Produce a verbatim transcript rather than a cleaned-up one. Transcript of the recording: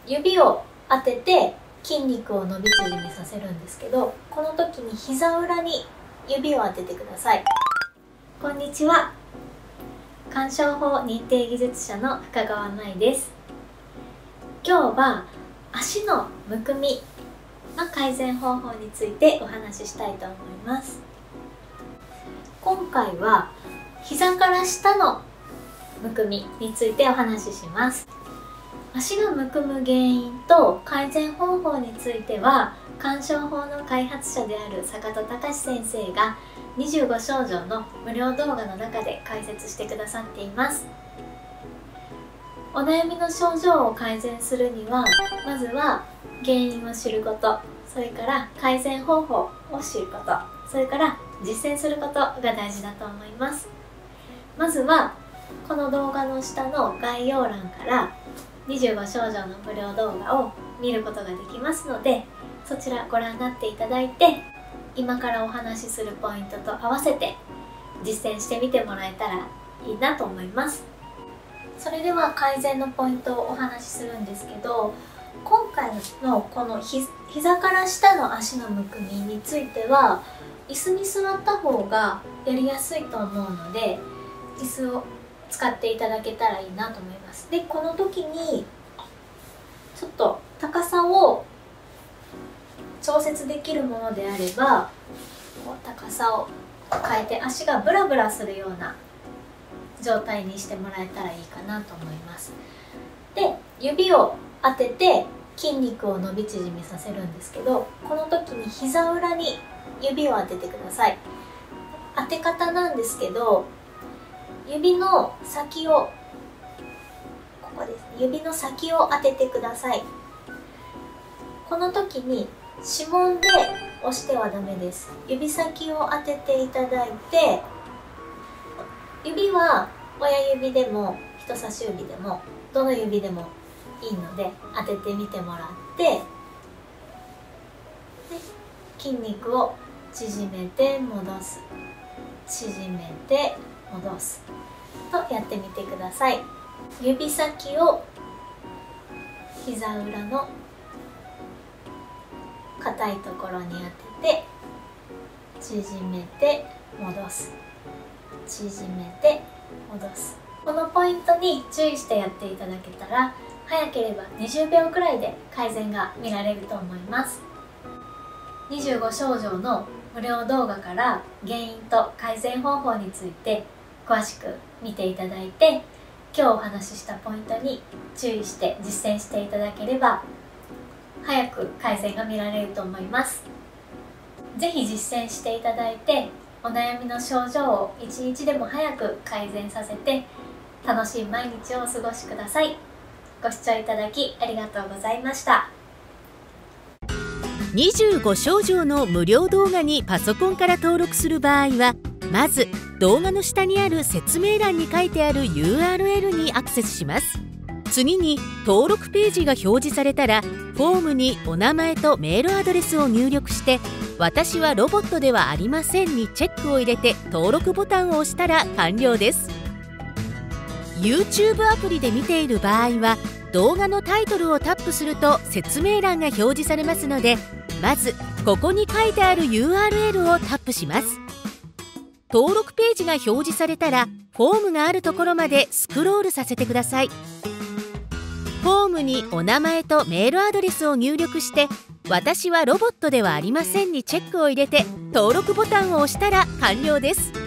指を当てて筋肉を伸び縮みさせるんですけど、この時に膝裏に指を当ててください。こんにちは、鑑賞法認定技術者の深川舞です。今日は足のむくみの改善方法についてお話ししたいと思います。今回は膝から下のむくみについてお話しします。足がむくむ原因と改善方法については、鑑賞法の開発者である坂戸隆先生がにじゅうご症状の無料動画の中で解説してくださっています。お悩みの症状を改善するには、まずは原因を知ること、それから改善方法を知ること、それから実践することが大事だと思います。まずはこの動画の下の概要欄からにじゅうご症状の無料動画を見ることができますので、そちらご覧になっていただいて、今からお話しするポイントと合わせて実践してみてもらえたらいいなと思います。それでは改善のポイントをお話しするんですけど、今回のこのひ膝から下の足のむくみについては椅子に座った方がやりやすいと思うので、椅子を使っていただけたらいいなと思います。で、この時にちょっと高さを調節できるものであれば、高さを変えて足がブラブラするような状態にしてもらえたらいいかなと思います。で、指を当てて筋肉を伸び縮みさせるんですけど、この時に膝裏に指を当ててください。当て方なんですけど、指の先をここです、指の先を当ててください。この時に指紋で押してはダメです。指先を当てていただいて、指は親指でも人差し指でもどの指でもいいので当ててみてもらって、で筋肉を縮めて戻す、縮めて戻すとやってみてください。指先を膝裏の硬いところに当てて縮めて戻す、縮めて戻す。このポイントに注意してやっていただけたら、早ければにじゅうびょうくらいで改善が見られると思います。にじゅうご症状の無料動画から原因と改善方法について詳しく見ていただいて、今日お話ししたポイントに注意して実践していただければ早く改善が見られると思います。ぜひ実践していただいて、お悩みの症状を一日でも早く改善させて楽しい毎日をお過ごしください。ご視聴いただきありがとうございました。 にじゅうご症状の無料動画にパソコンから登録する場合は、まず動画の下にある説明欄に書いてある ユーアールエル にアクセスします。次に登録ページが表示されたら、フォームにお名前とメールアドレスを入力して「私はロボットではありません」にチェックを入れて登録ボタンを押したら完了です。 YouTube アプリで見ている場合は、動画のタイトルをタップすると説明欄が表示されますので、まずここに書いてある ユーアールエル をタップします。登録ページが表示されたら、フォームがあるところまでスクロールさせてください。フォームにお名前とメールアドレスを入力して「私はロボットではありません」にチェックを入れて登録ボタンを押したら完了です。